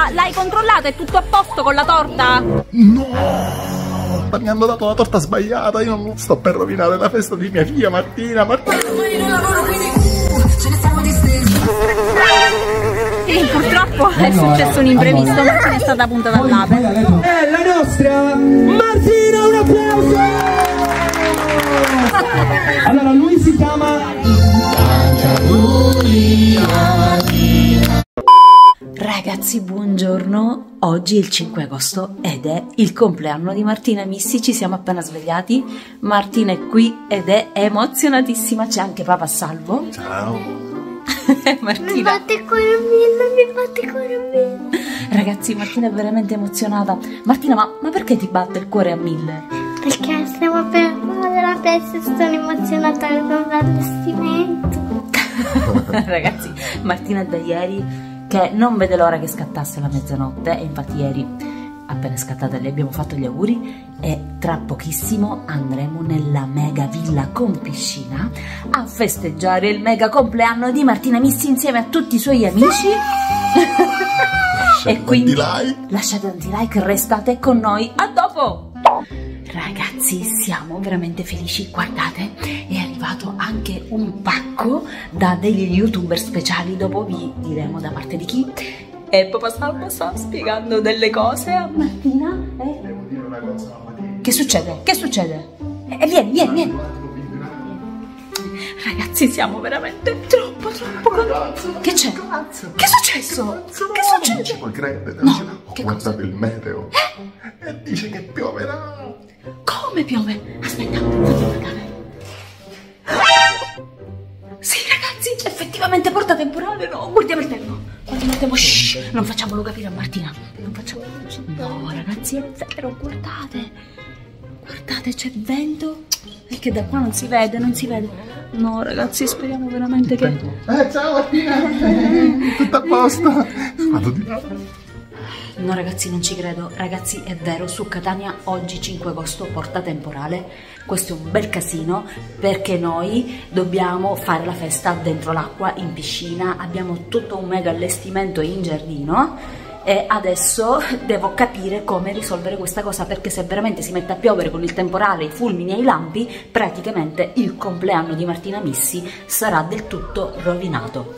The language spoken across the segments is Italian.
torta? L'hai controllata? È tutto a posto con la torta? No! Ma mi hanno dato la torta sbagliata, io non sto per rovinare la festa di mia figlia Martina. Sì, purtroppo è successo un imprevisto, Martina è stata puntata all'ape. È la nostra Martina, un applauso! Allora, lui si chiama... Ragazzi, buongiorno, oggi è il 5 agosto ed è il compleanno di Martina Missi, ci siamo appena svegliati, Martina è qui ed è emozionatissima, c'è anche papà Salvo. Ciao! Martina. Mi batte il cuore a mille, mi batte il cuore a mille. Ragazzi, Martina è veramente emozionata. Martina, ma perché ti batte il cuore a 1000? Perché stiamo per fare la festa e sono emozionata con l'allestimento. Ragazzi, Martina è da ieri che non vede l'ora che scattasse la mezzanotte e infatti ieri appena scattata le abbiamo fatto gli auguri e tra pochissimo andremo nella mega villa con piscina a festeggiare il mega compleanno di Martina Missi insieme a tutti i suoi amici. E quindi lasciate un like, restate con noi, a dopo! Ragazzi, siamo veramente felici, guardate, è arrivato anche un pacco da degli youtuber speciali, dopo vi diremo da parte di chi. E papà Salvo sta spiegando delle cose a Martina. Devo dire una cosa, Martina. Che succede? Che succede? Vieni. Ragazzi, siamo veramente troppo contenti. Che c'è? Che è successo? Che succede? Non ci puoi credere. No, Ho guardato il meteo e dice che pioverà. Come piove? Aspetta, fammi guardare. Sì, ragazzi, effettivamente porta temporale, no? Guardiamo il tempo. Shh, non facciamolo capire a Martina. No, ragazzi, è vero, guardate. Guardate, c'è vento. E che da qua non si vede. No, ragazzi, speriamo veramente che... Ciao Martina! Tutto a posto! Vado di là. No, ragazzi, non ci credo. Ragazzi, è vero, su Catania oggi 5 agosto porta temporale. Questo è un bel casino perché noi dobbiamo fare la festa dentro l'acqua, in piscina. Abbiamo tutto un mega allestimento in giardino e adesso devo capire come risolvere questa cosa, perché se veramente si mette a piovere con il temporale, i fulmini e i lampi, praticamente il compleanno di Martina Missi sarà del tutto rovinato.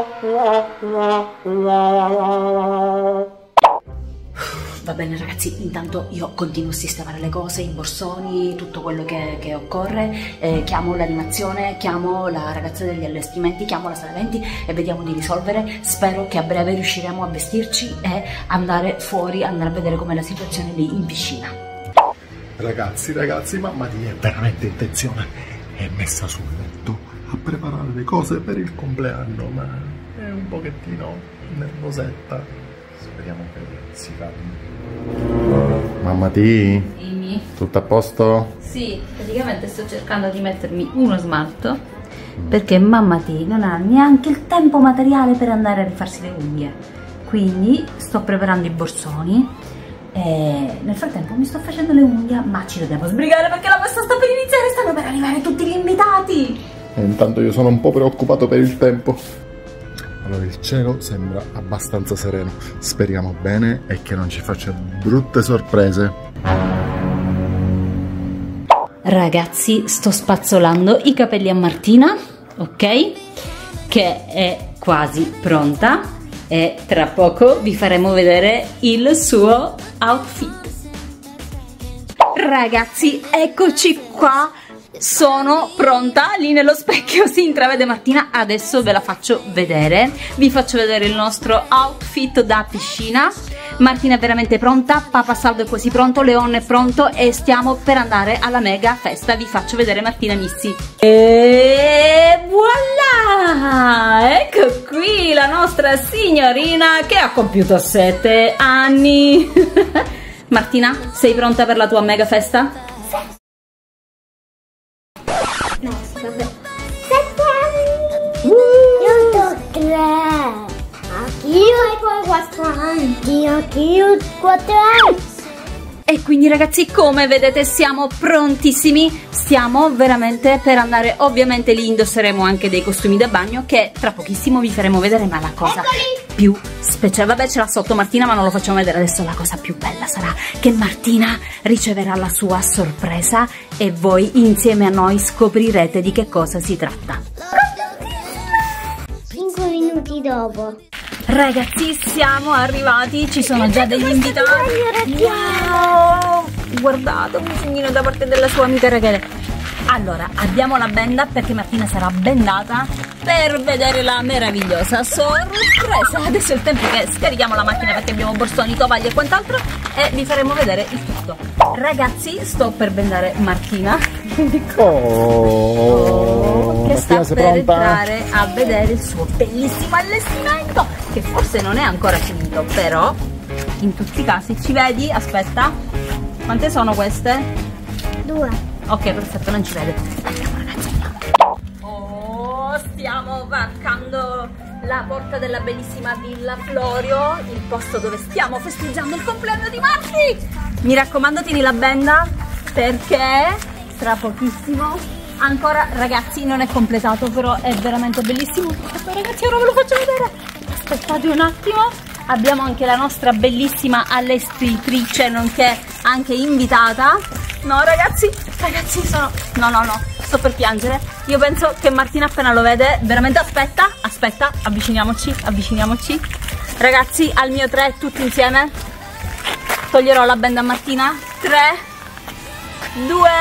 Va bene ragazzi, intanto io continuo a sistemare le cose, i borsoni, tutto quello che occorre, chiamo l'animazione, chiamo la ragazza degli allestimenti, chiamo la sala eventi e vediamo di risolvere. Spero che a breve riusciremo a vestirci e andare fuori, andare a vedere com'è la situazione lì in piscina. Ragazzi, mamma mia è veramente in tensione, è messa sul letto a preparare le cose per il compleanno, ma è un pochettino nervosetta. Speriamo che si calmi. Mamma T, Dimmi. tutto a posto? Sì, praticamente sto cercando di mettermi uno smalto perché mamma T non ha neanche il tempo materiale per andare a rifarsi le unghie. Quindi sto preparando i borsoni e nel frattempo mi sto facendo le unghie, ma ci dobbiamo sbrigare perché la festa sta per iniziare, stanno per arrivare tutti gli invitati. E intanto io sono un po' preoccupato per il tempo. Allora il cielo sembra abbastanza sereno, speriamo bene e che non ci faccia brutte sorprese. Ragazzi, sto spazzolando i capelli a Martina, ok? Che è quasi pronta e tra poco vi faremo vedere il suo outfit. Ragazzi, eccoci qua. Sono pronta, lì nello specchio si intravede Martina, adesso ve la faccio vedere, vi faccio vedere il nostro outfit da piscina. Martina è veramente pronta, papà Salvo è quasi pronto, Leon è pronto e stiamo per andare alla mega festa. Vi faccio vedere Martina Missi. E voilà! Ecco qui la nostra signorina che ha compiuto 7 anni. Martina, sei pronta per la tua mega festa? No, vabbè. 7 anni! Io ho 3. Anch'io ho 4 anni. Anch'io ho 4 anni. E quindi ragazzi, come vedete siamo prontissimi, stiamo veramente per andare, ovviamente lì indosseremo anche dei costumi da bagno che tra pochissimo vi faremo vedere, ma la cosa più speciale, vabbè ce l'ha sotto Martina ma non lo facciamo vedere adesso, la cosa più bella sarà che Martina riceverà la sua sorpresa e voi insieme a noi scoprirete di che cosa si tratta. 5 minuti dopo. Ragazzi, siamo arrivati, ci sono già degli invitati. Wow! Guardate, un disegnino da parte della sua amica Rachele. Allora, abbiamo la benda perché Martina sarà bendata per vedere la meravigliosa sorpresa. Adesso è il tempo che scarichiamo la macchina perché abbiamo borsoni, tovaglie e quant'altro e vi faremo vedere il tutto. Ragazzi, sto per bendare Martina. Che sta per entrare a vedere il suo bellissimo allestimento, che forse non è ancora finito, però in tutti i casi ci vedi? Aspetta, quante sono queste? 2. Ok, perfetto, non ci vede. Andiamo ragazzi, andiamo. Oh, stiamo varcando la porta della bellissima Villa Florio, il posto dove stiamo festeggiando il compleanno di Marti. Mi raccomando, tieni la benda perché tra pochissimo ancora, ragazzi, non è completato, però è veramente bellissimo. Aspetta ragazzi, ora ve lo faccio vedere. Aspettate un attimo. Abbiamo anche la nostra bellissima allestitrice, nonché anche invitata. No ragazzi, sono... No, sto per piangere. Io penso che Martina appena lo vede, veramente aspetta, avviciniamoci. Ragazzi, al mio 3, tutti insieme. Toglierò la benda a Martina. 3, 2, 1.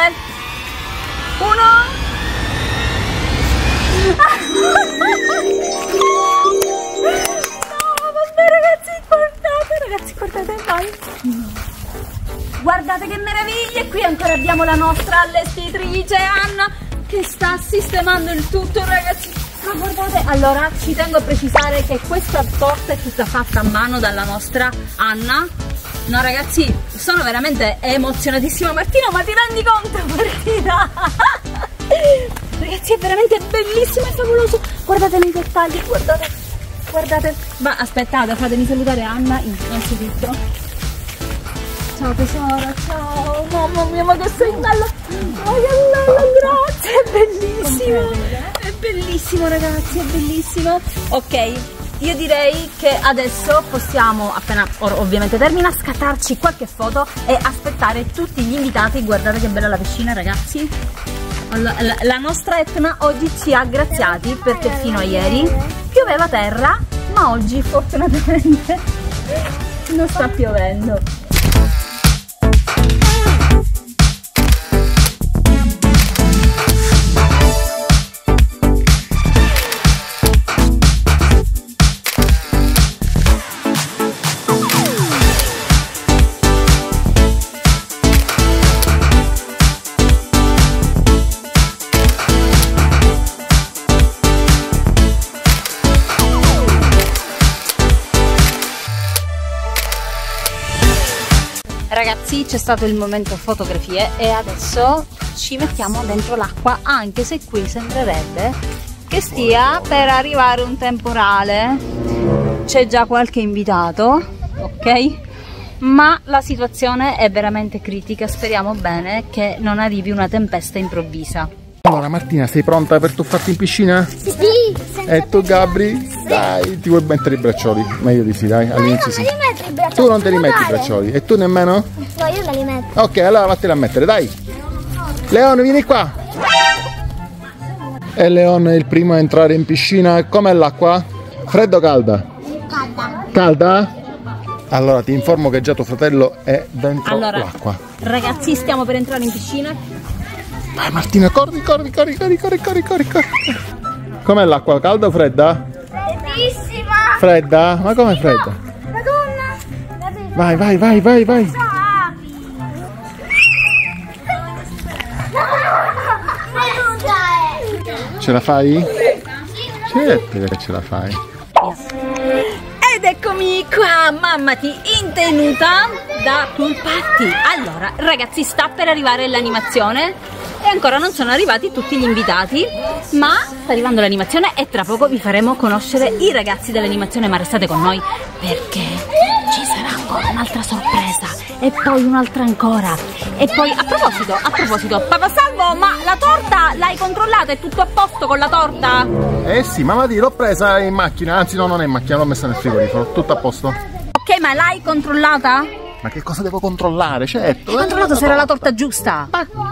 Ragazzi, guardate, vai. Guardate che meraviglia, qui ancora abbiamo la nostra allestitrice Anna che sta sistemando il tutto, ragazzi. Ma guardate, allora ci tengo a precisare che questa torta è tutta fatta a mano dalla nostra Anna. No ragazzi, sono veramente emozionatissima. Martina, ma ti rendi conto, Martina? Ragazzi, è veramente bellissimo e favoloso. Guardate nei dettagli, guardate. Ma aspettate, fatemi salutare Anna innanzitutto. Ciao tesoro, ciao. Mamma mia, ma che sei bella. Oh, che bello, grazie, è bellissimo. È bellissimo ragazzi, è bellissimo. Ok, io direi che adesso possiamo, appena ovviamente termina, scattarci qualche foto e aspettare tutti gli invitati. Guardate che bella la piscina ragazzi. La nostra Etna oggi ci ha graziati perché fino a ieri pioveva terra, ma oggi fortunatamente non sta piovendo. Ragazzi, c'è stato il momento fotografie e adesso ci mettiamo dentro l'acqua, anche se qui sembrerebbe che stia per arrivare un temporale. C'è già qualche invitato, ok? Ma la situazione è veramente critica, speriamo bene che non arrivi una tempesta improvvisa. Allora Martina, sei pronta per tuffarti in piscina? Sì, E tu Gabri? Sì. Dai, ti vuoi mettere i braccioli? Meglio di sì, dai, all'inizio sì. Tu non te li metti i braccioli, e tu nemmeno? No, io me li metto. Ok, allora vattene a mettere, dai. Leon, vieni qua. E Leon è il primo a entrare in piscina. Com'è l'acqua? Fredda o calda? Calda. Calda? Allora ti informo che già tuo fratello è dentro l'acqua. Ragazzi, stiamo per entrare in piscina. Vai Martina, corri. Com'è l'acqua? Calda o fredda? Freddissima. Fredda? Ma com'è fredda? Madonna. Vai. Ce la fai? Certo che ce la fai. Ed eccomi qua, mammati in tenuta da pool party. Allora, ragazzi, sta per arrivare l'animazione e ancora non sono arrivati tutti gli invitati, ma sta arrivando l'animazione e tra poco vi faremo conoscere i ragazzi dell'animazione, ma restate con noi perché ci sarà ancora un'altra sorpresa, e poi un'altra ancora, e poi a proposito, Papà Salvo, ma la torta l'hai controllata? È tutto a posto con la torta? Eh sì, mamma di, l'ho presa in macchina, anzi no, non è in macchina, l'ho messa nel frigorifero, tutto a posto. Ok, ma l'hai controllata? Ma che cosa devo controllare? Certo. Hai controllato se era la torta giusta?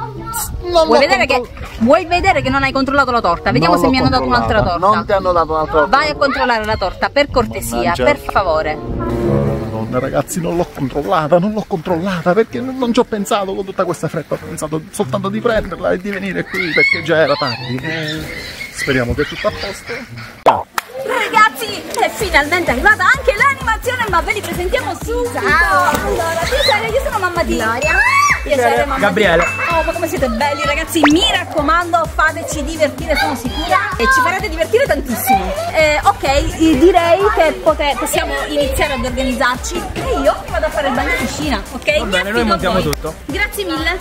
Vuoi vedere che non hai controllato la torta? Vediamo se mi hanno dato un'altra torta. Non ti hanno dato un'altra torta. Vai a controllare la torta, per cortesia, per favore. Madonna ragazzi, non l'ho controllata perché non ci ho pensato con tutta questa fretta, ho pensato soltanto di prenderla e di venire qui perché già era tardi. Speriamo che è tutto a posto. Ragazzi, è finalmente arrivata anche l'animazione, ma ve li presentiamo subito. Ciao. Allora, piacere, io sono mamma di Gloria. Piacere, mamma Gabriele. Oh, ma come siete belli ragazzi, mi raccomando, fateci divertire, sono sicura, e ci farete divertire tantissimo. Ok, direi che possiamo iniziare ad organizzarci e io vado a fare il bagno in piscina, ok? Va bene, noi montiamo tutto. Grazie mille.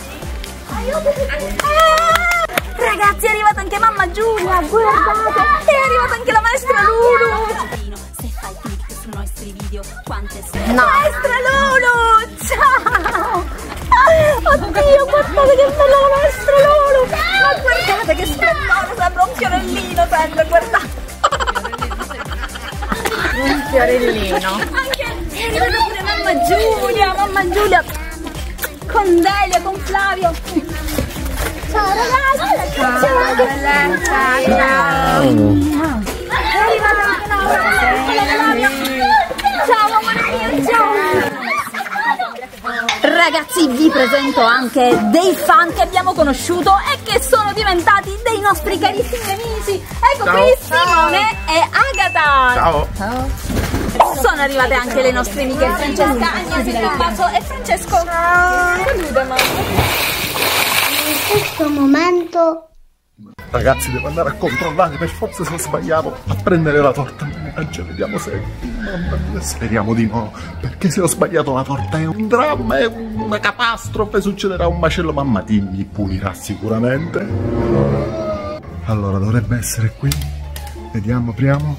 Ragazzi, è arrivata anche mamma Giulia, guardate, è arrivata anche la maestra Lulu. Se fai click sui nostri video, quante sei? Maestra Lulu, ciao! Oddio, guardate che bella la maestra Lulu! Ma guardate che splendore, sembra un fiorellino, sempre, guardate! Un fiorellino! Anche è arrivata pure mamma Giulia, con Delia, con Flavio! Ciao ragazzi! Ciao bellezza! Ciao! È arrivata anche la ciao amore mio, ciao! Ragazzi, vi presento anche dei fan che abbiamo conosciuto e che sono diventati dei nostri carissimi amici. Ecco, ciao. Qui Simone e Agata. Ciao. Ciao. Sono arrivate anche le nostre amiche Francesca, Agnese, Tommaso e Francesco. Ciao. Salute mamma. In questo momento Ragazzi, devo andare a controllare per forza se ho sbagliato a prendere la torta. Mannaggia, vediamo se... Mamma mia, speriamo di no, perché se ho sbagliato la torta è un dramma, è una catastrofe, succederà un macello. Mamma T mi pulirà sicuramente. Allora, dovrebbe essere qui. Vediamo, apriamo.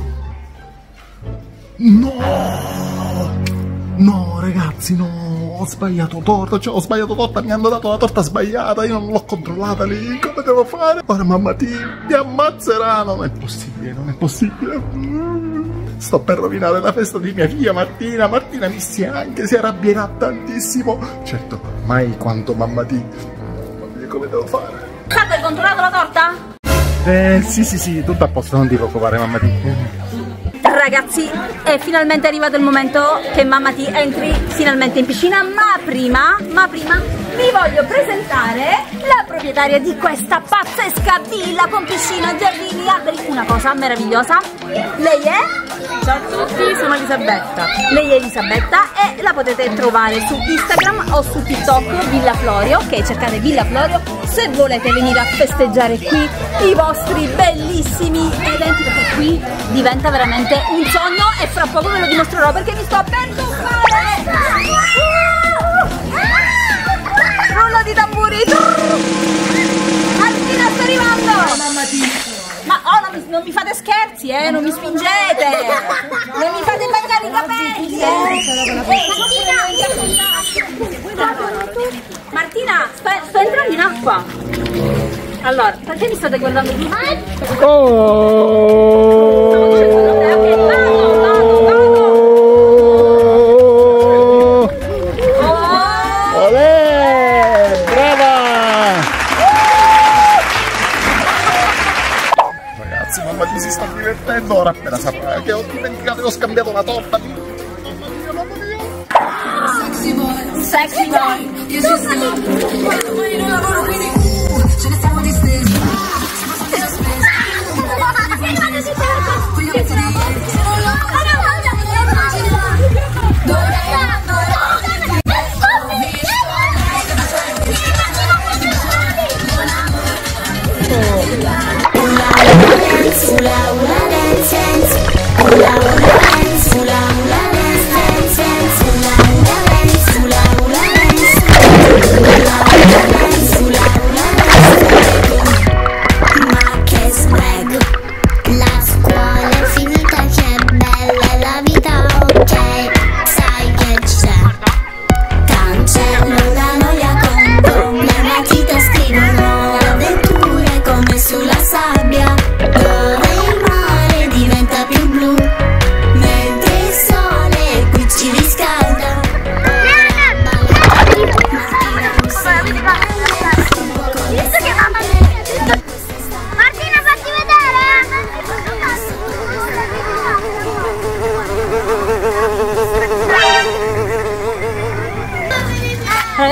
No, ragazzi, no. Ho sbagliato torta, mi hanno dato la torta sbagliata, io non l'ho controllata lì, come devo fare? Ora mamma mi ammazzerà, non è possibile. Sto per rovinare la festa di mia figlia Martina si arrabbierà tantissimo. Certo, mai quanto mamma T. Mamma mia, come devo fare? Salve, hai controllato la torta? Sì, tutto a posto, non ti preoccupare mamma T. Ragazzi, è finalmente arrivato il momento che mamma T entri finalmente in piscina, ma prima vi voglio presentare la proprietaria di questa pazzesca villa con piscina, giardini, alberi, una cosa meravigliosa. Lei è? Ciao a tutti, sono Elisabetta. Lei è Elisabetta e la potete trovare su Instagram o su TikTok, Villa Florio, ok? Cercate Villa Florio se volete venire a festeggiare qui i vostri bellissimi eventi, perché qui diventa veramente un sogno e fra poco ve lo dimostrerò perché mi sto per tuffare. Rullo di tamburi. Martina sta arrivando. Mamma T. Ma non mi fate scherzi, non mi spingete. Non mi fate bagnare i capelli, Martina, sto entrando in acqua. Allora, perché mi state guardando tutti? Ragazzi, mamma T si sta divertendo, ora appena saprà che ho dimenticato e ho scambiato la torta. Mamma mia. Sexy boy.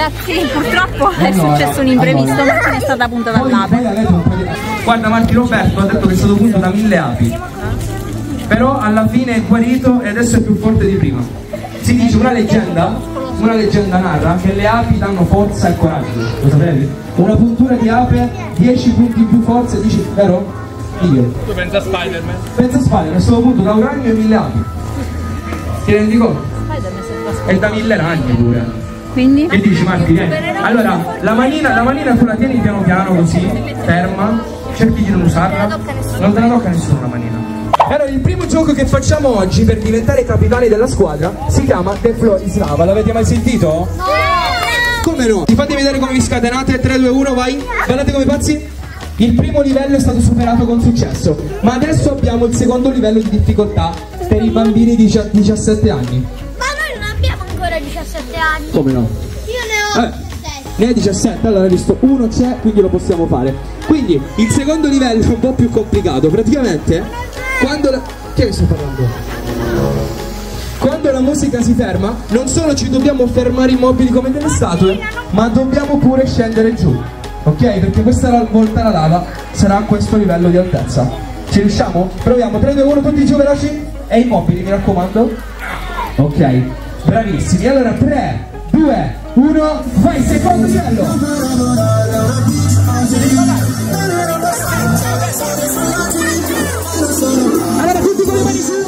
ragazzi, purtroppo è successo un imprevisto, Martina è stata punta dall'ape. Guarda, Marti Roberto ha detto che è stato punto da 1000 api, però alla fine è guarito e adesso è più forte di prima. Si dice, una leggenda narra che le api danno forza e coraggio, lo sapevi? Una puntura di ape, 10 punti in più forza, dici, vero? Io. Tu pensa a Spider-Man? Pensa a Spider-Man, è stato punto da un ragno e 1000 api. Ti rendi conto? È da 1000 ragni pure. Quindi? Che dici, Marti, vieni? Allora, la manina tu la tieni piano piano così, ferma, cerchi di non usarla, non te la tocca nessuno la manina. Allora, il primo gioco che facciamo oggi per diventare capitani della squadra si chiama The Floor is Lava. L'avete mai sentito? No! Come no? Ti fate vedere come vi scatenate? 3, 2, 1, vai! Ballate come pazzi? Il primo livello è stato superato con successo, ma adesso abbiamo il secondo livello di difficoltà per i bambini di 17 anni. Ma noi non abbiamo ancora 17 anni. Come no? Io ne ho 17. Ne hai 17, allora hai visto, uno c'è, quindi lo possiamo fare. Quindi il secondo livello è un po' più complicato. Praticamente, quando la... Che sto parlando? Quando la musica si ferma, non solo ci dobbiamo fermare immobili come delle statue, ma dobbiamo pure scendere giù. Ok? Perché questa volta la lava sarà a questo livello di altezza. Ci riusciamo? Proviamo, 3, 2, 1, tutti giù veloci e immobili, mi raccomando. Ok, bravissimi. Allora 3, 2, 1, vai, secondo livello. Allora tutti con le mani su.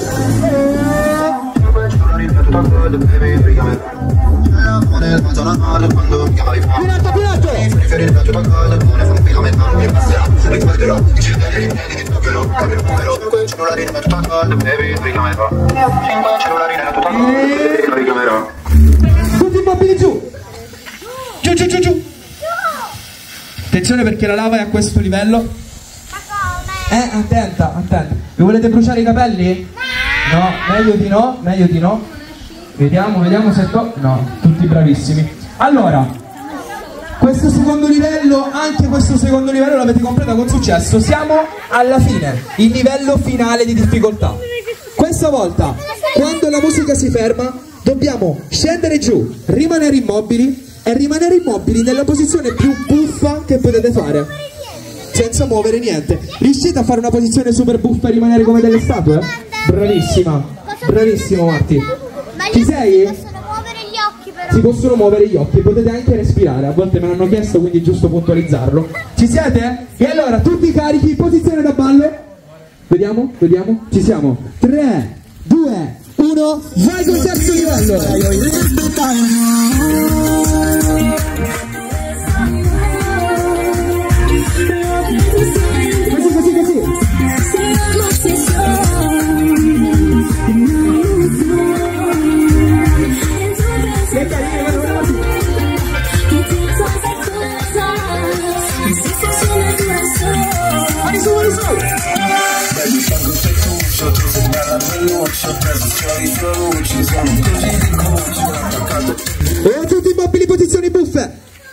Tutti immobili giù. Giù, giù, giù, giù. Attenzione perché la lava è a questo livello. Attenta, attenta. Vi volete bruciare i capelli? No, meglio di no, meglio di no. Vediamo, vediamo se no, tutti bravissimi. Allora, questo secondo livello, anche questo secondo livello l'avete completato con successo. Siamo alla fine, il livello finale di difficoltà. Questa volta, quando la musica si ferma, dobbiamo scendere giù, rimanere immobili e rimanere immobili nella posizione più buffa che potete fare, senza muovere niente. Riuscite a fare una posizione super buffa e rimanere come delle statue? Bravissima, bravissimo Marti. Ci sei? Si possono muovere gli occhi però. Si possono muovere gli occhi, potete anche respirare, a volte me l'hanno chiesto, quindi è giusto puntualizzarlo. Ci siete? E allora, tutti carichi, posizione da ballo. Vediamo, vediamo, ci siamo. 3, 2, 1, vai col terzo livello. Così, così, così. E tutti immobili, posizioni buffe.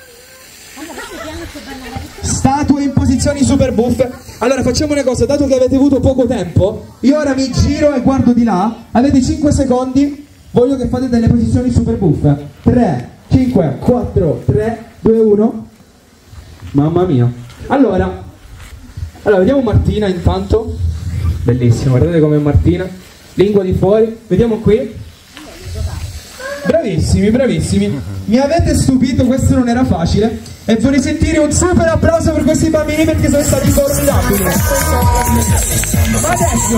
Statue in posizioni super buffe. Allora facciamo una cosa, dato che avete avuto poco tempo, io ora mi giro e guardo di là. Avete 5 secondi. Voglio che fate delle posizioni super buffe. 3, 5, 4, 3, 2, 1. Mamma mia. Allora vediamo Martina intanto. Bellissimo, guardate com'è Martina. Lingua di fuori, vediamo qui. Bravissimi, bravissimi. Mi avete stupito, questo non era facile. E vorrei sentire un super applauso per questi bambini perché sono stati formidabili. Ma adesso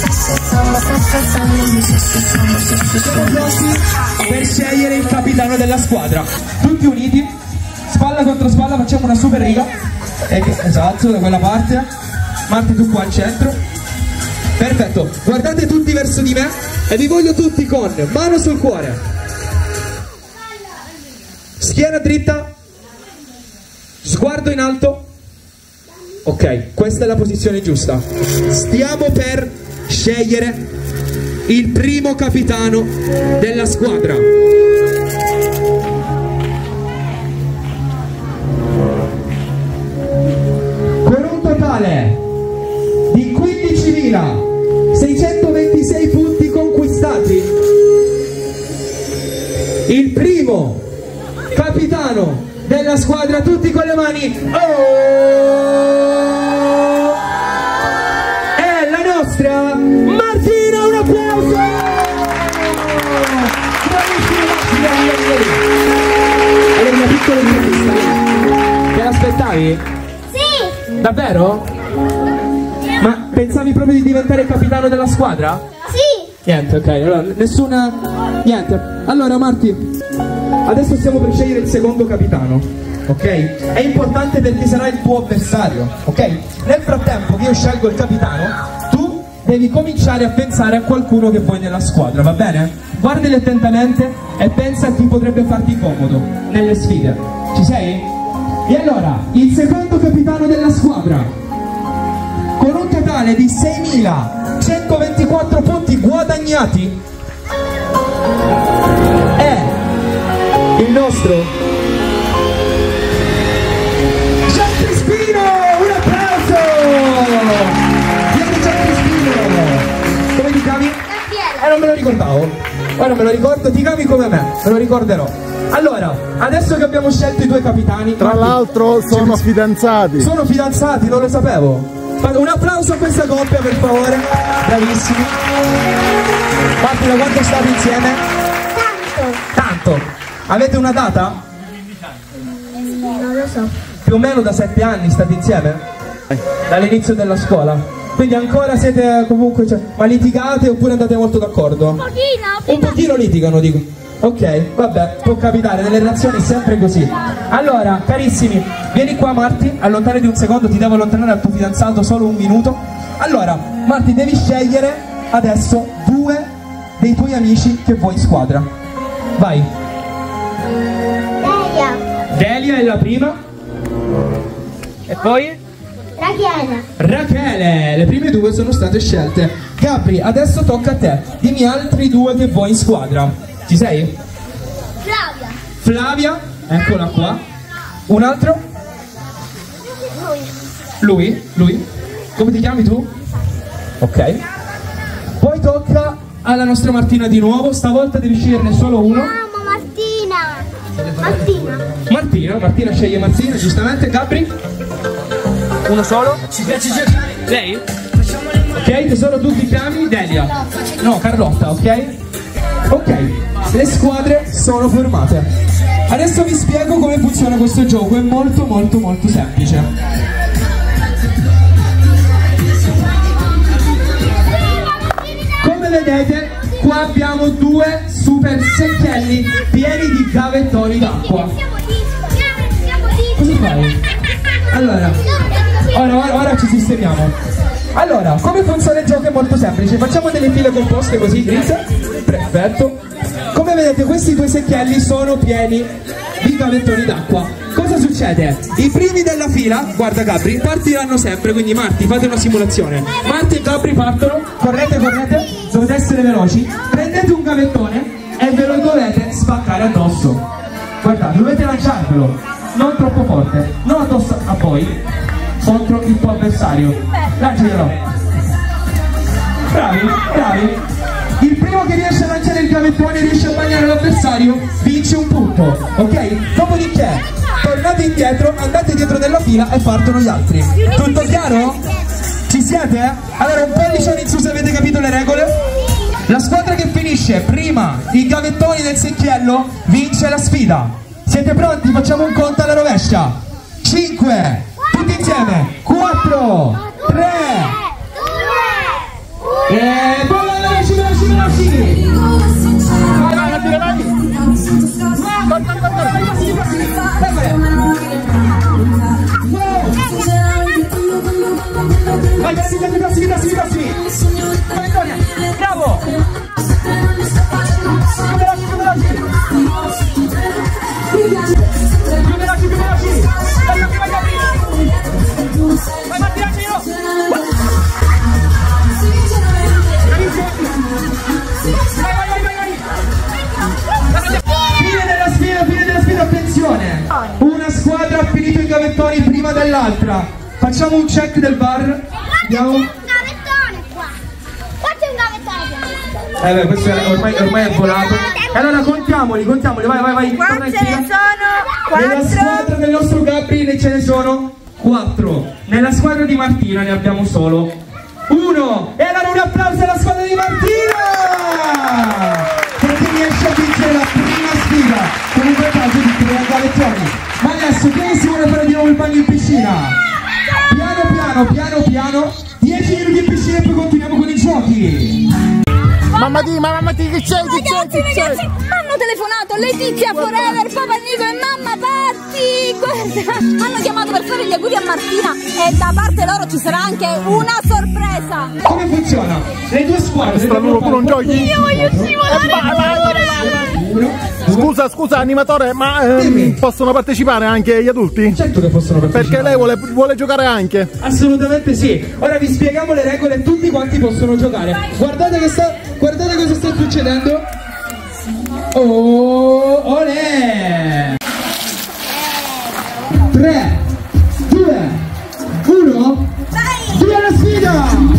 siamo pronti per scegliere il capitano della squadra. Tutti uniti, spalla contro spalla, facciamo una super riga. Esatto, da quella parte. Marti, tu qua al centro. Perfetto, guardate tutti verso di me e vi voglio tutti con mano sul cuore, schiena dritta, sguardo in alto. Ok, questa è la posizione giusta. Stiamo per scegliere il primo capitano della squadra. Con un totale di 15.626 punti conquistati, il primo capitano della squadra, tutti con le mani. Oh! È la nostra Martina, un applauso! Bravissima! Allora, una piccola intervista. Te l'aspettavi? Sì! Davvero? Ma pensavi proprio di diventare capitano della squadra? Sì! Niente, ok, allora nessuna... niente. Allora Marti, adesso stiamo per scegliere il secondo capitano, ok? È importante perché sarà il tuo avversario, ok? Nel frattempo che io scelgo il capitano, tu devi cominciare a pensare a qualcuno che vuoi nella squadra, va bene? Guardali attentamente e pensa a chi potrebbe farti comodo nelle sfide. Ci sei? E allora, il secondo capitano della squadra, con un totale di 6.124 punti guadagnati, è il nostro Giancrispino! Un applauso! Vieni Giancrispino! Come ti chiami? Non me lo ricordavo. Ora me lo ricordo, ti chiami come me, me lo ricorderò. Allora, adesso che abbiamo scelto i due capitani, Tra l'altro sono fidanzati. sono fidanzati, non lo sapevo. Un applauso a questa coppia, per favore. Bravissimi. Marti, da quanto state insieme? Tanto. Avete una data? Non lo so. Più o meno da 7 anni state insieme? Dall'inizio della scuola. Quindi ancora siete comunque... cioè, ma litigate oppure andate molto d'accordo? Un pochino litigano, dico. Ok, vabbè, può capitare, nelle relazioni è sempre così. Allora, carissimi, vieni qua Marti, allontanati un secondo, ti devo allontanare dal tuo fidanzato, solo un minuto. Allora, Marti, devi scegliere adesso 2 dei tuoi amici che vuoi in squadra. Vai. Delia. Delia è la prima. E poi? Rachele. Rachele, le prime 2 sono state scelte. Gabri, adesso tocca a te. Dimmi altri 2 che vuoi in squadra. Ci sei? Flavia. Flavia, eccola qua. Un altro? Lui? Come ti chiami tu? Ok. Poi tocca alla nostra Martina di nuovo. Stavolta devi sceglierne solo uno. Amo Martina. Martina sceglie Martina, giustamente. Gabri? Uno solo? Ci piace giocare. Lei? Ok, tesoro, tu ti chiami? Delia. No, Carlotta, ok? Ok, le squadre sono formate. Adesso vi spiego come funziona questo gioco, è molto semplice. Come vedete, qua abbiamo 2 super secchielli pieni di gavettoni d'acqua. Cosa fai? Allora, ora ci sistemiamo. Allora, come funziona il gioco è molto semplice. Facciamo delle file composte così, dritte. Perfetto. Come vedete, questi 2 secchielli sono pieni di gavettoni d'acqua. Cosa succede? I primi della fila, guarda Gabri, partiranno sempre. Quindi Marti, fate una simulazione. Marti e Gabri partono. Correte, dovete essere veloci. Prendete un gavettone e ve lo dovete spaccare addosso. Guardate, dovete lanciarvelo, non troppo forte, non addosso a voi, contro il tuo avversario. Lanciatelo. Bravi. Il primo che riesce a lanciare il gavettone riesce a bagnare l'avversario, vince un punto, ok? Dopodiché tornate indietro, andate dietro della fila e partono gli altri. Tutto chiaro? Ci siete? Allora, un pollice in su se avete capito le regole. La squadra che finisce prima i gavettoni del secchiello vince la sfida. Siete pronti? Facciamo un conto alla rovescia. 5, tutti insieme, 4, 3 e veloci. Vai, prossimi. Bravo. Più veloci. Vai Martina, Fine della sfida, attenzione. Una squadra ha finito i gavettoni prima dell'altra. Facciamo un check del bar. Andiamo. C'è un gavettone qua. Qua c'è un gavettone. Questo ormai è volato. Allora contiamoli, vai. Quante ce ne sono? Nella squadra del nostro Gabri ce ne sono 4. Nella squadra di Martina ne abbiamo solo 1. E allora un applauso alla squadra di Martina, perché riesce a vincere la prima sfida con un vantaggio di 3 gallettoni. Ma adesso chi si vuole fare di nuovo il bagno in piscina? Piano, 10 minuti in piscina e poi continuiamo con i giochi. Mamma di che c'è? Ragazzi, hanno telefonato Letizia Forever, Papa Nico e mamma Patti. Guarda, hanno chiamato per fare gli auguri a Martina e da parte loro ci sarà anche una sorpresa. Come funziona? Le due squadre. Strano, tu non giochi? Io voglio scivolare. Scusa animatore, ma possono partecipare anche gli adulti? Certo che possono partecipare. Perché lei vuole giocare anche? Assolutamente sì. Ora vi spieghiamo le regole e tutti quanti possono giocare. Guardate cosa sta succedendo. Oh, olè! 3, 2, 1. Via la sfida!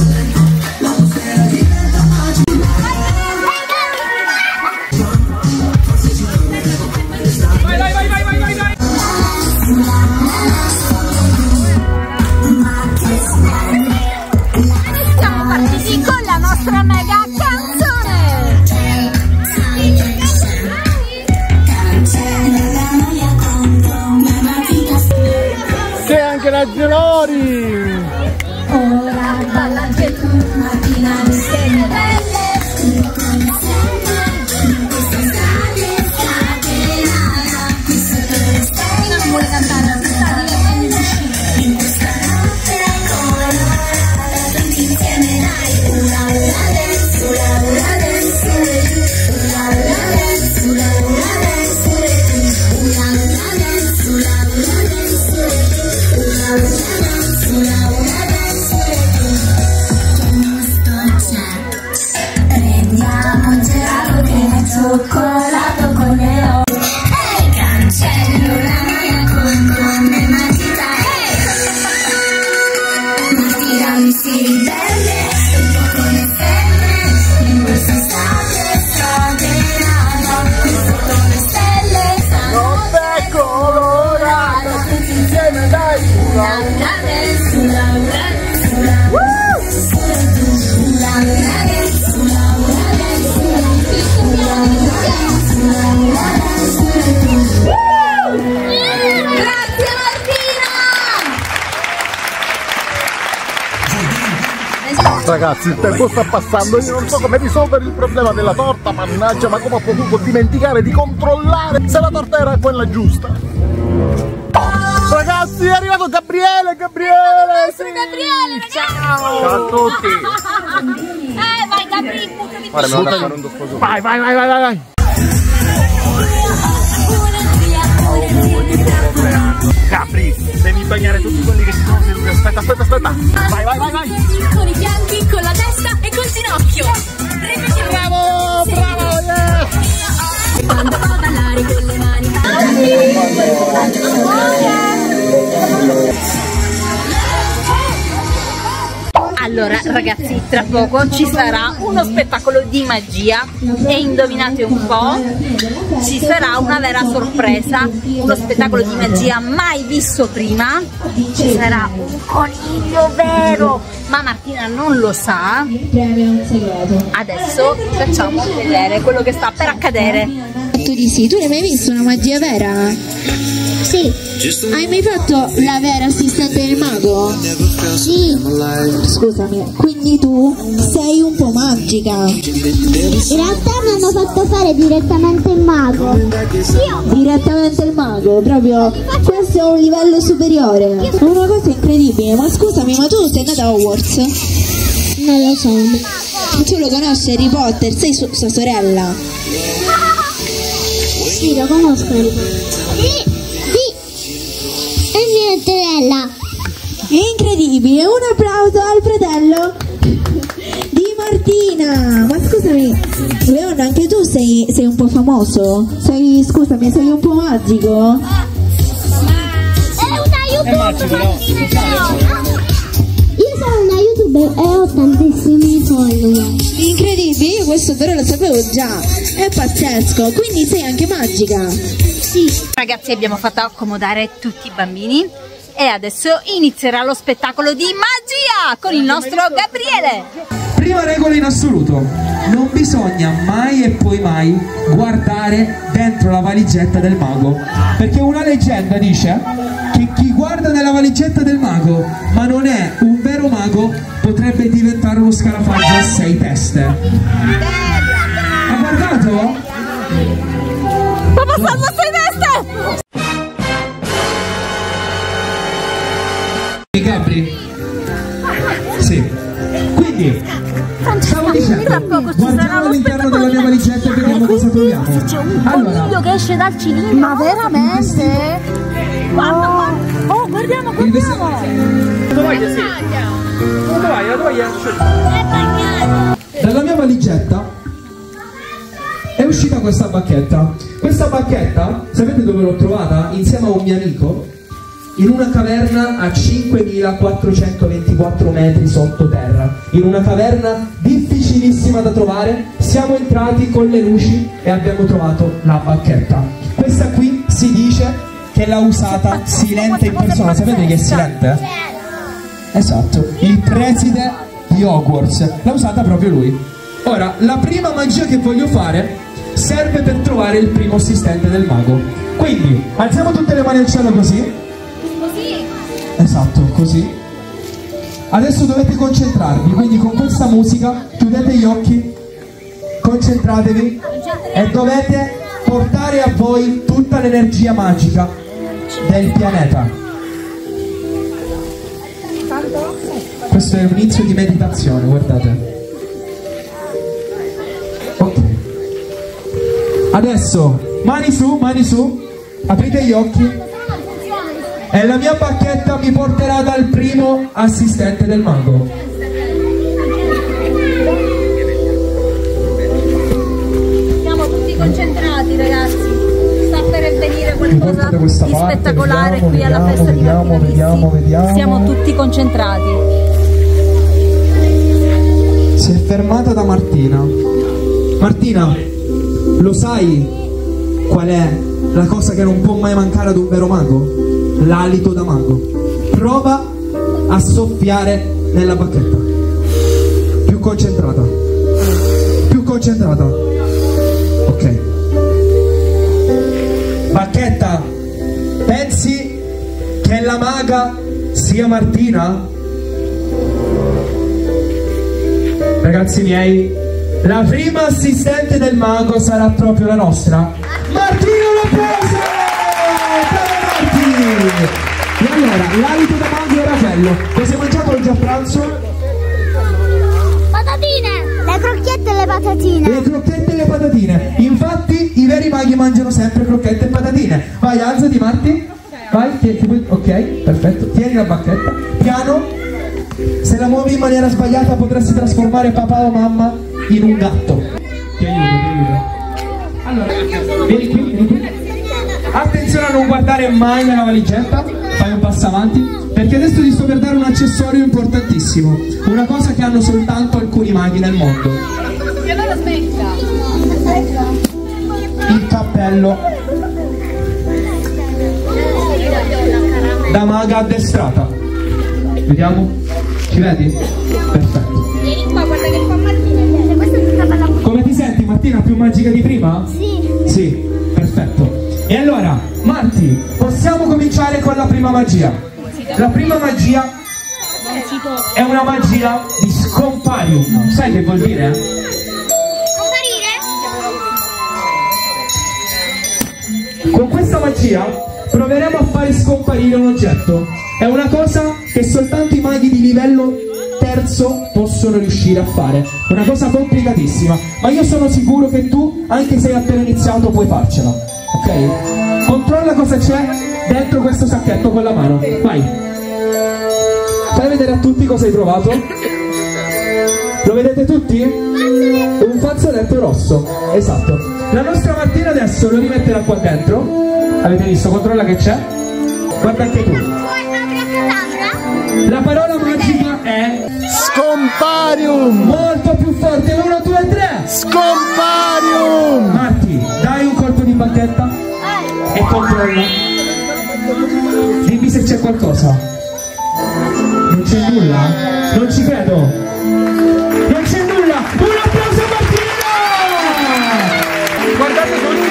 Siamo partiti con la nostra mega canzone. C'è anche la Gelori! Ora balla anche tu, Martina, mi sei belle. Non vuole cantare, prendiamo gelato che cioccolato con le e cancello la mia con me matita Martina mi si ribelle un po' come femme in quest'estate scatenata sotto le stelle Notte colorata, tutti insieme dai! Grazie Martina! Ragazzi, il tempo sta passando, io non so come risolvere il problema della torta, mannaggia, ma come ho potuto dimenticare di controllare se la torta era quella giusta? Ragazzi, è arrivato Gabriele! Sì. Gabriele, ragazzi! Ciao a tutti! Vai Gabri, buttami Vai! Gabri, devi bagnare tutti quelli che si sono seduti. Aspetta! Vai! Con i fianchi, con la testa e col ginocchio. Bravo, yes! Quando va a ballare con le mani. Allora ragazzi, tra poco ci sarà uno spettacolo di magia e indovinate un po', ci sarà una vera sorpresa, uno spettacolo di magia mai visto prima, ci sarà un coniglio vero, ma Martina non lo sa. Adesso facciamo vedere quello che sta per accadere. Tu di sì, tu l'hai mai visto una magia vera? Sì. Hai mai fatto la vera assistente del mago? Sì. Scusami, quindi tu sei un po' magica. In realtà mi hanno fatto fare direttamente il mago. Direttamente il mago, proprio questo è un livello superiore. È una cosa incredibile, ma scusami, ma tu sei andata a Hogwarts? Non lo so. Tu lo conosci Harry Potter, sei sua sorella. Sì, lo conosco. Sì. È mia sorella. Incredibile, un applauso al fratello di Martina. Ma scusami, Leon, anche tu sei un po' famoso? Scusami, sei un po' magico? È una youtuber. Io sono una youtuber e ho tantissimi follower. Incredibile, io io questo però lo sapevo già, è pazzesco, quindi sei anche magica. Sì. Ragazzi, abbiamo fatto accomodare tutti i bambini e adesso inizierà lo spettacolo di magia con il nostro Gabriele. Prima regola in assoluto: non bisogna mai e poi mai guardare dentro la valigetta del mago, perché una leggenda dice che chi guarda nella valigetta del mago ma non è un vero mago potrebbe diventare uno scarafaggio a 6 teste. Ha guardato? Papà salva 6 teste! Gabri? Sì. Quindi stavo dicendo, guardiamo all'interno della mia valigetta e vediamo cosa troviamo. C'è un coniglio che esce dal cilindro. Ma veramente? Oh, guardiamo, guardiamo. Dalla mia valigetta è uscita questa bacchetta. Questa bacchetta, sapete dove l'ho trovata? Insieme a un mio amico in una caverna a 5424 metri sottoterra, in una caverna difficilissima da trovare. Siamo entrati con le luci e abbiamo trovato la bacchetta. Questa qui si dice che l'ha usata Silente in persona. Sapete che è Silente? Esatto, il preside di Hogwarts, l'ha usata proprio lui. Ora, la prima magia che voglio fare serve per trovare il primo assistente del mago. Quindi, alziamo tutte le mani al cielo così. Esatto, così. Adesso dovete concentrarvi, quindi con questa musica chiudete gli occhi, concentratevi e dovete portare a voi tutta l'energia magica del pianeta. Questo è un inizio di meditazione, guardate. Ok. Adesso, mani su, aprite gli occhi. E la mia bacchetta mi porterà dal primo assistente del mago. Siamo tutti concentrati, ragazzi. Sta per venire qualcosa di spettacolare qui alla festa di Martina Vissi. Siamo tutti concentrati. Si è fermata da Martina. Martina, lo sai qual è la cosa che non può mai mancare ad un vero mago? L'alito da mago. Prova a soffiare nella bacchetta. Più concentrata. Più concentrata. Ok. Bacchetta, pensi che la maga sia Martina? Ragazzi miei, la prima assistente del mago sarà proprio la nostra Martina Lopese! E allora, l'alito da mago era quello. Cosa hai mangiato oggi a pranzo? Patatine! Le crocchette e le patatine. Le crocchette e le patatine. Infatti i veri maghi mangiano sempre crocchette e patatine. Vai, alzati Marti. Vai, ok, perfetto. Tieni la bacchetta. Piano. Se la muovi in maniera sbagliata potresti trasformare papà o mamma in un gatto. Ti aiuto. Allora, vieni qui. Attenzione a non guardare mai nella valigetta. Fai un passo avanti, perché adesso ti sto per dare un accessorio importantissimo, una cosa che hanno soltanto alcuni maghi nel mondo. Il cappello da maga addestrata. Vediamo? Ci vedi? Perfetto. Come ti senti Martina? Più magica di prima? Sì. Sì, perfetto. E allora, Marti, possiamo cominciare con la prima magia. La prima magia è una magia di scomparium. Sai che vuol dire? Scomparire? Con questa magia proveremo a fare scomparire un oggetto. È una cosa che soltanto i maghi di livello terzo possono riuscire a fare. Una cosa complicatissima, ma io sono sicuro che tu, anche se hai appena iniziato, puoi farcela. Ok? Controlla cosa c'è dentro questo sacchetto con la mano. Vai. Fai vedere a tutti cosa hai trovato. Lo vedete tutti? Un fazzoletto rosso. Esatto. La nostra Martina adesso lo rimetterà qua dentro. Avete visto? Controlla che c'è. Guarda anche tu. La parola magica è Scomparium! molto più forte. 1, 2, 3. Scomparium! Marti, dai un colpo di bacchetta e controlla. Dimmi se c'è qualcosa. Non c'è nulla? Non ci credo. Non c'è nulla. Un applauso a Martina! Guardate tutti.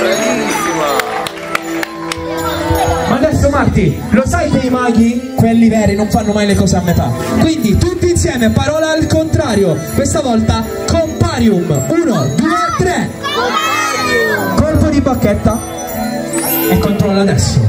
Ma adesso Marti, lo sai che i maghi, quelli veri, non fanno mai le cose a metà. Quindi tutti insieme, parola al contrario. Questa volta Comparium. 1, 2, 3. Colpo di bacchetta e controlla adesso.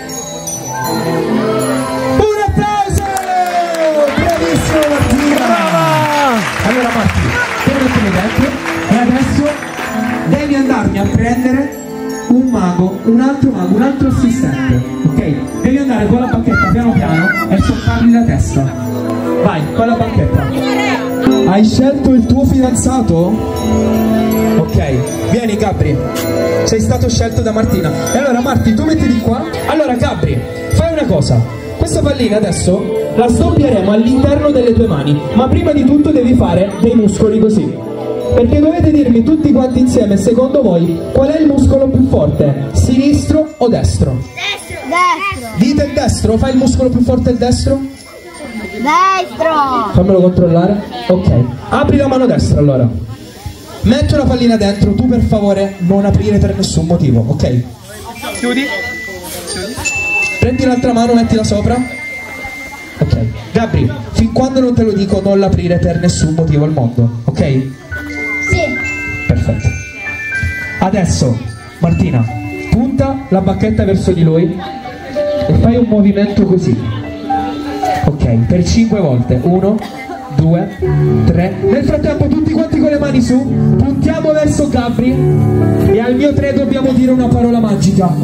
Un applauso! Bravissimo Martina! Allora Marti, te lo mettimi dentro e adesso devi andarmi a prendere un mago, un altro assistente, ok? Devi andare con la bacchetta piano piano e sottargli la testa. Vai, con la bacchetta. Hai scelto il tuo fidanzato? Ok, vieni Gabri, sei stato scelto da Martina. E allora Marti, tu mettiti qua. Allora Gabri, fai una cosa. Questa pallina adesso la stoppieremo all'interno delle tue mani, ma prima di tutto devi fare dei muscoli così. Perché dovete dirmi tutti quanti insieme, secondo voi, qual è il muscolo più forte? Sinistro o destro? Destro. Dite il destro, fai il muscolo più forte il destro? Destro. Fammelo controllare. Ok, apri la mano destra allora. Metto la pallina dentro, tu per favore non aprire per nessun motivo, ok? Chiudi. Prendi l'altra mano, mettila sopra. Ok, Gabri, fin quando non te lo dico non l'aprire per nessun motivo al mondo, ok? Sì. Perfetto. Adesso, Martina, punta la bacchetta verso di lui e fai un movimento così. Ok, per 5 volte. 1, 2, 3. Nel frattempo tutti quanti con le mani su, puntiamo verso Gabri e al mio 3 dobbiamo dire una parola magica.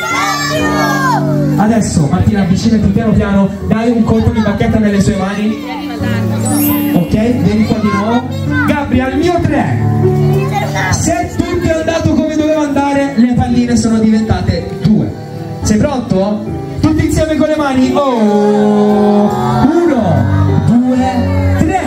Adesso, Martina, avvicinati piano piano, dai un colpo di bacchetta nelle sue mani. Ok, vieni qua di nuovo. Gabri, al mio 3. Se tutto è andato come doveva andare, le palline sono diventate 2. Sei pronto? Tutti insieme con le mani. Oh! 1, 2, 3.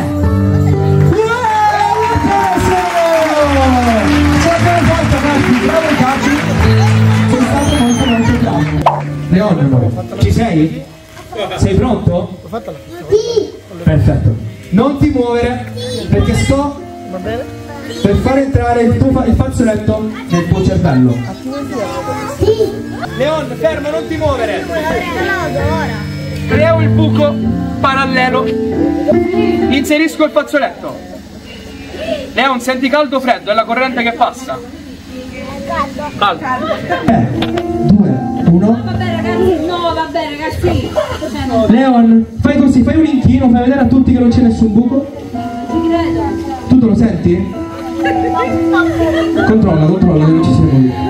Ce l'abbiamo fatta, Marti. Bravo Gabri. Sei stato molto bravo. Leone, amore, ci sei? Sei pronto? Sì. Perfetto. Non ti muovere perché sto per far entrare il fazzoletto nel tuo cervello. Sì. Leon, fermo, non ti muovere. Ora. Creo il buco parallelo. Inserisco il fazzoletto. Leon, senti caldo o freddo? È la corrente che passa. Caldo. 2, 1. Vabbè ragazzi, no vabbè ragazzi. Leon, fai così, fai un inchino, fai vedere a tutti che non c'è nessun buco. Tu te lo senti? Controlla, che non ci siamo io.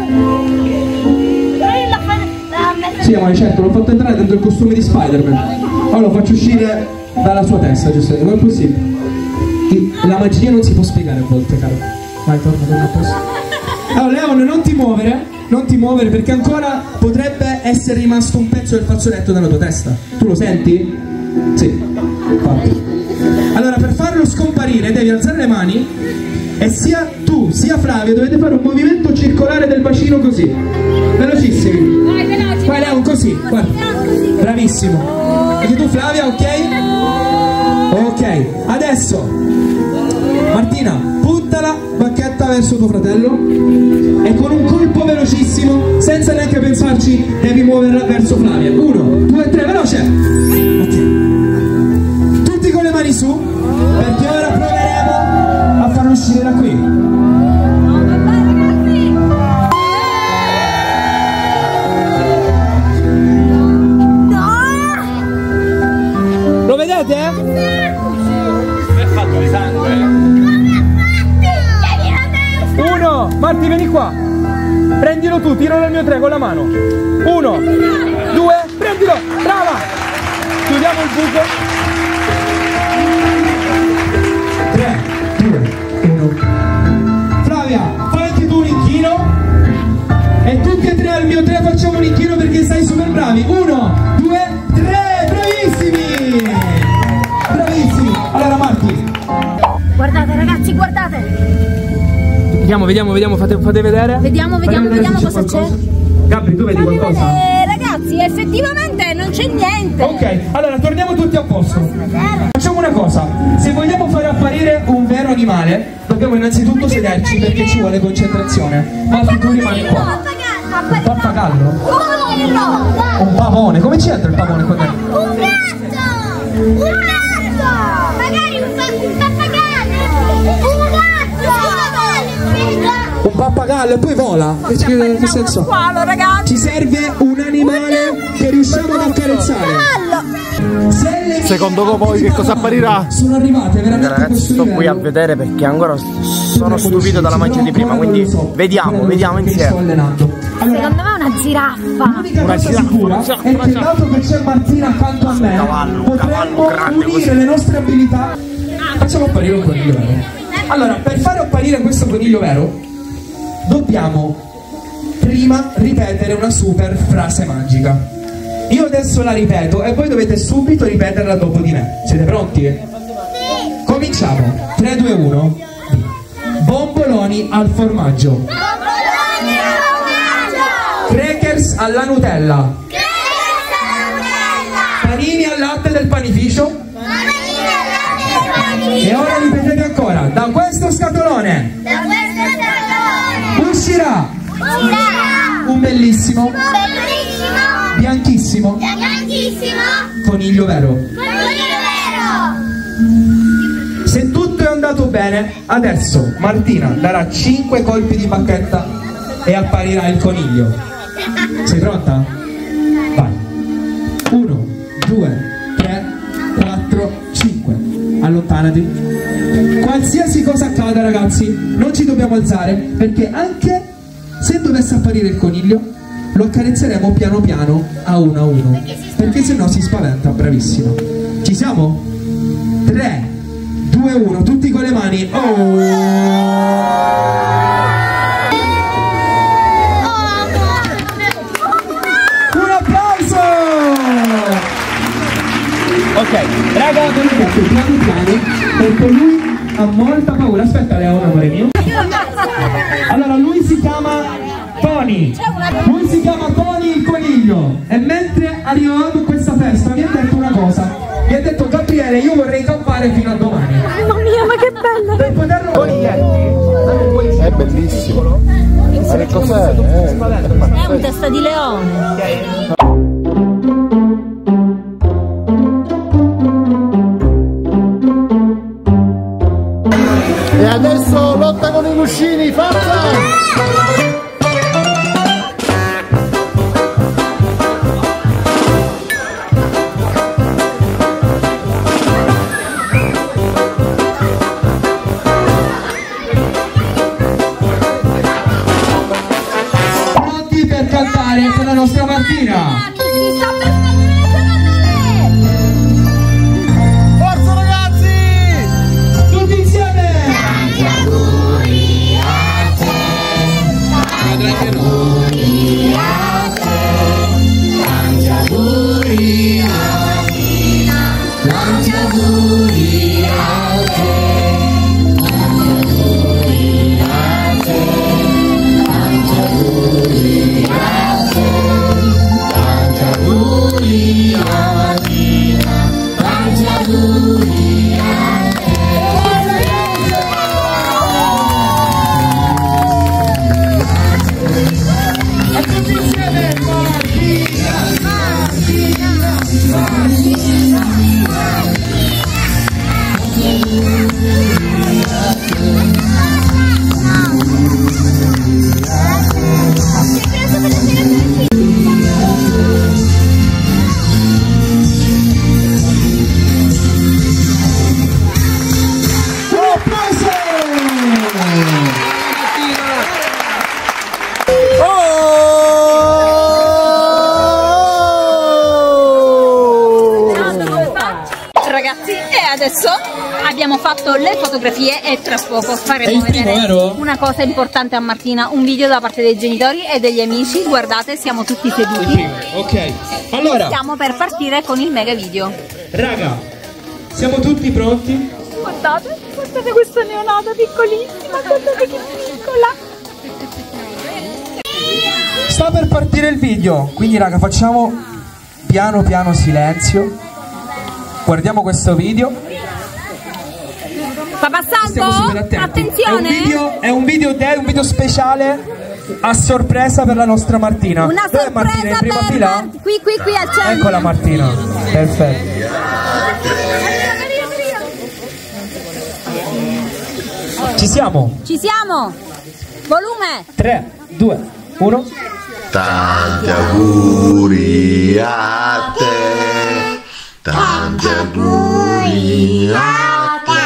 Sì, ma certo, l'ho fatto entrare dentro il costume di Spider-Man. Ora lo faccio uscire dalla sua testa, giusto? Non è possibile. La magia non si può spiegare a volte, caro. Vai, torna a posto. Allora, Leon, non ti muovere perché ancora potrebbe essere rimasto un pezzo del fazzoletto nella tua testa. Tu lo senti? Sì, fatto. Allora, per farlo scomparire devi alzare le mani e sia tu sia Flavio dovete fare un movimento circolare del bacino così. Velocissimi. Vai Leon, così, guarda. Bravissimo. Anche tu Flavia, ok? Ok, adesso Martina, punta la bacchetta verso tuo fratello e con un colpo velocissimo, senza neanche pensarci, devi muoverla verso Flavia. 1, 2, 3, veloce! Ok. Tutti con le mani su, perché ora proveremo a farlo uscire da qui. Lo vedete? È fatto di sangue. 1, Marti, vieni qua. Prendilo tu, tiro dal mio 3 con la mano. 1, 2, prendilo, brava. Chiudiamo il buco. 3, 2, 1. Flavia, fai anche tu un inchino. E tutti e 3 al mio 3 facciamo un inchino perché sei super bravi. 1, 2, 3, bravissimi. Bravissimi. Allora Marti. Guardate ragazzi, guardate. Vediamo, fate vedere. Vediamo cosa c'è. Gabri, tu vedi qualcosa? Ragazzi, effettivamente non c'è niente. Ok, allora torniamo tutti a posto. Facciamo una cosa, se vogliamo fare apparire un vero animale, dobbiamo innanzitutto sederci perché ci vuole concentrazione. Ma tu rimani qua. Un pappagallo? Un pavone, come ci entra il pavone con te? Un gatto! Magari un pappagallo! Un gatto! Un pappagallo e poi vola? Che senso? Ci serve un animale che riusciamo ad accarezzare. Secondo voi che cosa apparirà? Sono arrivate veramente. Ragazzi, sto qui a vedere perché ancora sono stupito dalla magia di prima, quindi vediamo insieme. Secondo me è una giraffa. Una giraffa è che dato che c'è Martina accanto a me, potremmo unire le nostre abilità. Facciamo apparire un coniglio vero. Allora, per fare apparire questo coniglio vero dobbiamo prima ripetere una super frase magica. Io adesso la ripeto e voi dovete subito ripeterla dopo di me. Siete pronti? Sì. Cominciamo. 3, 2, 1. Bomboloni al formaggio. Bomboloni al formaggio. Crackers alla Nutella. Crackers alla Nutella. Panini al latte del panificio. Panini al latte del panificio. E ora ripetete ancora. Da questo scatolone. Da questo scatolone. Uscirà. Un bellissimo. Bianchissimo. Coniglio vero. Se tutto è andato bene, adesso Martina darà 5 colpi di bacchetta e apparirà il coniglio. Sei pronta? Vai. 1, 2, 3, 4, 5. Allontanati. Qualsiasi cosa accada, ragazzi, non ci dobbiamo alzare, perché anche se dovesse apparire il coniglio lo accarezzeremo piano piano a uno, perché se no si spaventa. Bravissimo. Ci siamo? 3, 2, 1, tutti con le mani. Un applauso! Ok, raga, ve l'ho detto piano piano perché lui ha molta paura. Aspetta, Leone, amore mio. Allora, lui si chiama Tony, lui si chiama Tony il coniglio, e mentre arrivavamo in questa festa mi ha detto una cosa, mi ha detto: Gabriele, io vorrei campare fino a domani. Mamma mia, ma che bello! Per poterlo coniglietti. È bellissimo. Che cos'è? È un testa di leone. E adesso lotta con i cuscini, forza! Pronti per cantare con la nostra Martina? Forza ragazzi! Tutti insieme! Ragazzi, e adesso abbiamo fatto le fotografie e tra poco faremo vedere una cosa importante a Martina, un video da parte dei genitori e degli amici. Guardate, siamo tutti seduti. Ok, allora stiamo per partire con il mega video. raga, siamo tutti pronti? Guardate, guardate questa neonata piccolissima, guardate che Eccola. Sta per partire il video, quindi raga facciamo piano piano silenzio. Guardiamo questo video. Papà Salvo, attenzione. È un video speciale a sorpresa per la nostra Martina. Una Dov'è Martina? In prima fila? Qui al centro. Eccola Martina, perfetto. Ci siamo? Ci siamo. Volume. 3, 2, 1. Tanti auguri a te, tanti auguri a te.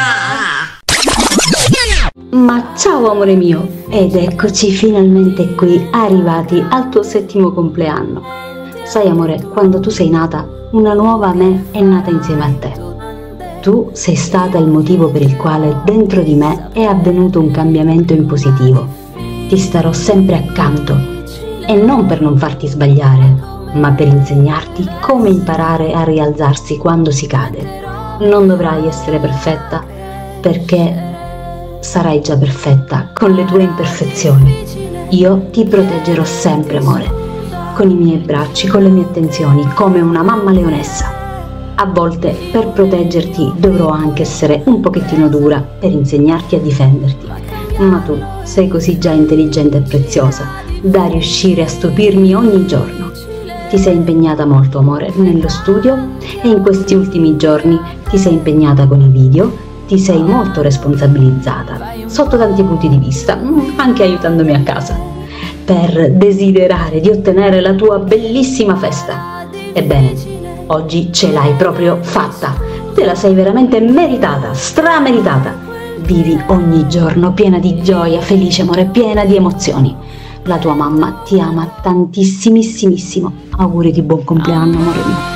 Ma ciao amore mio, ed eccoci finalmente qui, arrivati al tuo 7° compleanno. Sai amore, quando tu sei nata, una nuova me è nata insieme a te. Tu sei stata il motivo per il quale dentro di me è avvenuto un cambiamento in positivo. Ti starò sempre accanto, e non per non farti sbagliare, ma per insegnarti come imparare a rialzarsi quando si cade. Non dovrai essere perfetta, perché sarai già perfetta con le tue imperfezioni. Io ti proteggerò sempre, amore, con i miei bracci, con le mie attenzioni, come una mamma leonessa. A volte per proteggerti dovrò anche essere un pochettino dura per insegnarti a difenderti, ma tu sei così già intelligente e preziosa da riuscire a stupirmi ogni giorno. Ti sei impegnata molto amore nello studio e in questi ultimi giorni ti sei impegnata con i video, ti sei molto responsabilizzata sotto tanti punti di vista, anche aiutandomi a casa, per desiderare di ottenere la tua bellissima festa. Ebbene, oggi ce l'hai proprio fatta, te la sei veramente meritata, strameritata. Vivi ogni giorno piena di gioia, felice amore, piena di emozioni. La tua mamma ti ama tantissimissimo. Auguri di buon compleanno amore mio.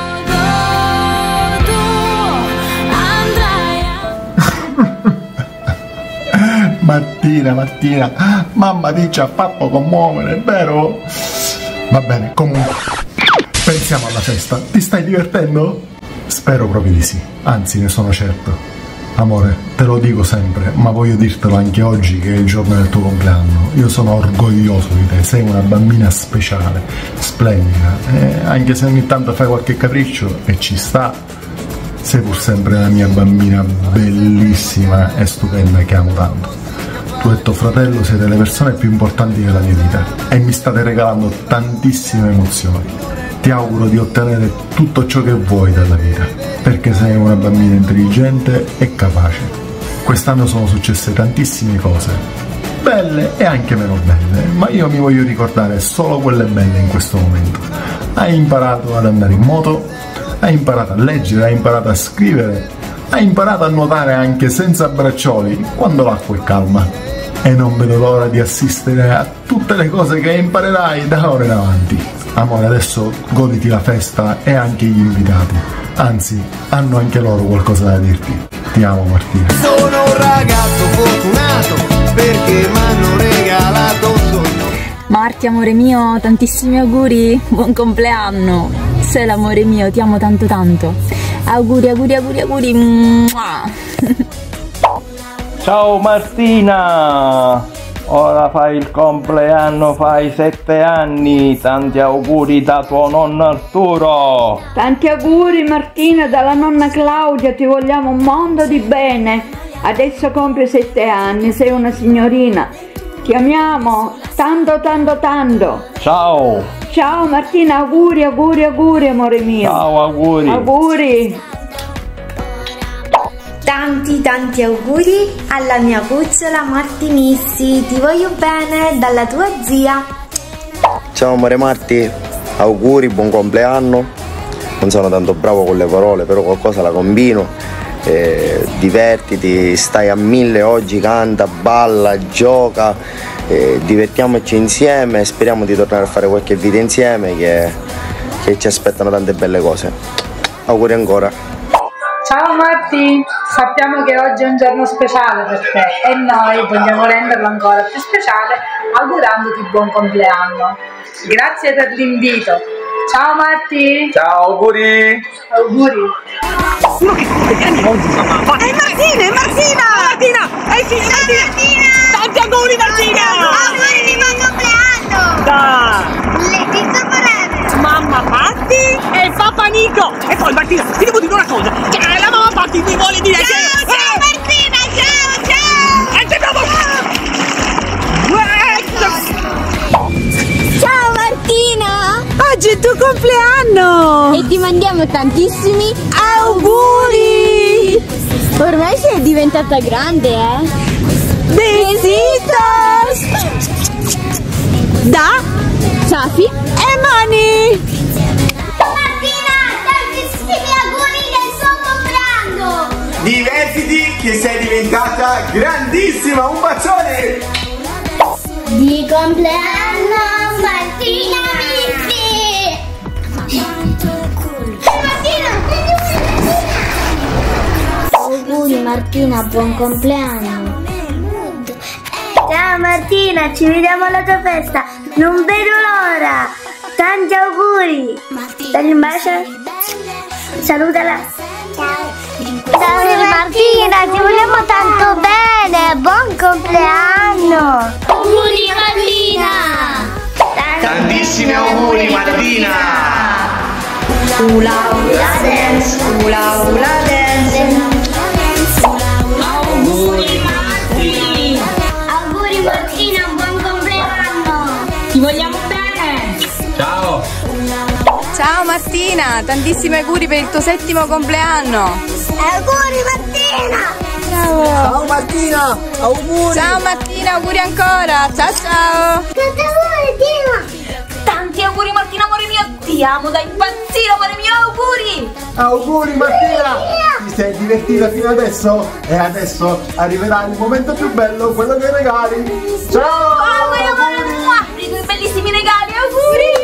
Mattina, mamma ti ci ha fatto commuovere, vero? Va bene, comunque, pensiamo alla festa. Ti stai divertendo? Spero proprio di sì, anzi ne sono certo. Amore, te lo dico sempre, ma voglio dirtelo anche oggi che è il giorno del tuo compleanno. Io sono orgoglioso di te, sei una bambina speciale, splendida, anche se ogni tanto fai qualche capriccio e ci sta, sei pur sempre la mia bambina bellissima e stupenda che amo tanto. Tu e tuo fratello siete le persone più importanti della mia vita e mi state regalando tantissime emozioni. Ti auguro di ottenere tutto ciò che vuoi dalla vita, perché sei una bambina intelligente e capace. Quest'anno sono successe tantissime cose, belle e anche meno belle, ma io mi voglio ricordare solo quelle belle in questo momento. Hai imparato ad andare in moto, hai imparato a leggere, hai imparato a scrivere, hai imparato a nuotare anche senza braccioli quando l'acqua è calma. E non vedo l'ora di assistere a tutte le cose che imparerai da ora in avanti. Amore, adesso goditi la festa e anche gli invitati. Anzi, hanno anche loro qualcosa da dirti. Ti amo Martina. Sono un ragazzo fortunato perché mi hanno regalato un sogno. Marti amore mio, tantissimi auguri, buon compleanno. Sei l'amore mio, ti amo tanto tanto. Auguri. Ciao Martina, ora fai il compleanno, fai 7 anni, tanti auguri da tuo nonno Arturo. Tanti auguri Martina dalla nonna Claudia, ti vogliamo un mondo di bene. Adesso compie 7 anni, sei una signorina, ti amiamo tanto. Ciao Martina, auguri amore mio. Ciao, auguri. Tanti auguri alla mia cucciola Martinissi, ti voglio bene dalla tua zia. Ciao amore Marti, auguri, buon compleanno. Non sono tanto bravo con le parole, però qualcosa la combino. Divertiti, stai a 1000 oggi, canta, balla, gioca, divertiamoci insieme, speriamo di tornare a fare qualche video insieme che ci aspettano tante belle cose. Auguri ancora. Ciao Marti, sappiamo che oggi è un giorno speciale per te e noi vogliamo renderlo ancora più speciale augurandoti buon compleanno. Grazie per l'invito. Ciao Marti. Ciao, auguri. Martina! Tanti Martina, ti devo dire una cosa, che la mamma Patti mi vuole dire ciao, che... Ciao Martina, Ciao Martina! Oggi è il tuo compleanno! E ti mandiamo tantissimi auguri! Ormai sei diventata grande, Besitos! Da Safi e Mani! Martina, tantissimi auguri del suo compleanno! Divertiti che sei diventata grandissima, un bacione! Di compleanno Martina Missi! Auguri Martina, buon compleanno. Ciao Martina, ci vediamo alla tua festa, non vedo l'ora! Tanti auguri! Dagli un bacio! Salutala! Ciao Martina, ti vogliamo tanto bene! Buon compleanno! Auguri Martina! Tantissimi auguri Martina! Ula ula dance, ula ula dance. Auguri Martina! Auguri Martina, buon compleanno! Ti vogliamo bene! Ciao! Ciao Martina, tantissimi auguri per il tuo 7° compleanno! Auguri Martina! Ciao Martina, auguri! Ciao Martina, auguri ancora! Ciao ciao! Tanti auguri Martina! Tanti auguri Martina, amore mio! Ti amo da impazzire, amore mio! Auguri! Auguri Martina! Ti sei divertita fino adesso? E adesso arriverà il momento più bello, quello dei regali! Ciao! Auguri, amore! I tuoi bellissimi regali, auguri!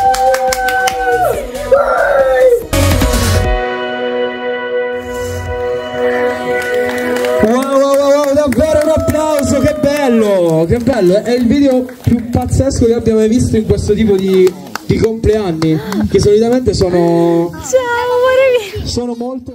Wow, davvero un applauso, che bello, è il video più pazzesco che abbia mai visto in questo tipo di compleanni, che solitamente sono... Ciao amore mio! Sono molto...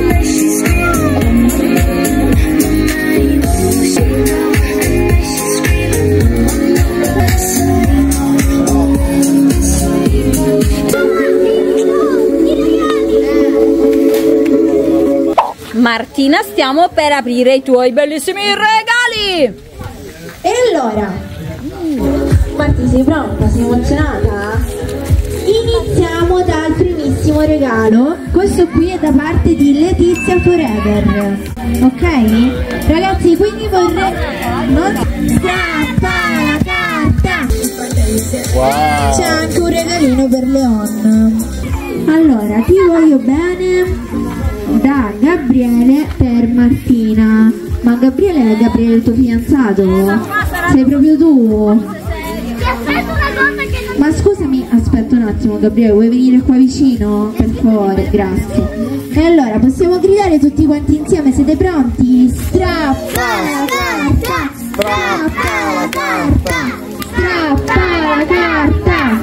Martina, stiamo per aprire i tuoi bellissimi regali! E allora? Martina, sei pronta? Sei emozionata? Iniziamo dal primissimo regalo. Questo qui è da parte di Letizia Forever. Ok? Ragazzi, quindi vorrei... Non strappa la carta! Wow. C'è anche un regalino per Leon. Allora, ti voglio bene da Gabriele per Martina. Ma Gabriele è Gabriele il tuo fidanzato? Sei proprio tu? Ti aspetto una cosa che non... Ma scusami, aspetta un attimo Gabriele, vuoi venire qua vicino? Per favore, grazie. E allora, possiamo gridare tutti quanti insieme, siete pronti? Strappa la carta! Strappa la carta! Strappa la carta!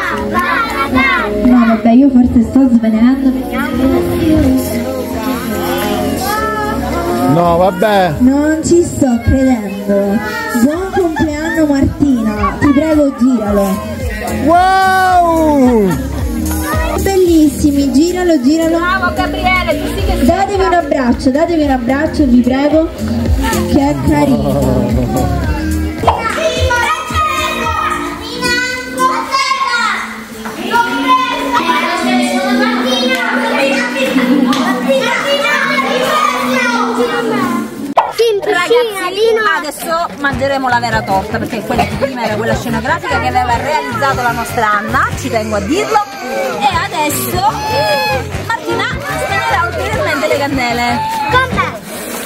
No vabbè, io forse sto svenendo. No, vabbè. Non ci sto credendo. Buon compleanno Martina, ti prego giralo. Wow! Bellissimi, giralo, giralo. Bravo Gabriele, tu sì che sei... Datevi un abbraccio, vi prego. Che è carino. Ragazzi, adesso mangeremo la vera torta, perché quella di prima era quella scenografica che aveva realizzato la nostra Anna, ci tengo a dirlo. E adesso Martina spegnerà ulteriormente le candele. Con me!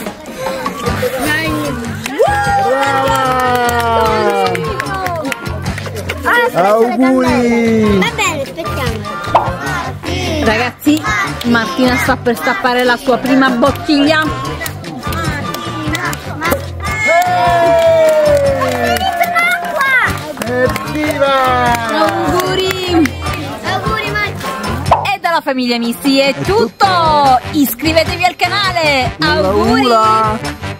Auguri! Va bene, aspettiamo. Ragazzi, Martina sta per stappare la sua prima bottiglia. Evviva! Auguri! Auguri Martina! E dalla famiglia Missi è tutto! Iscrivetevi al canale! Auguri!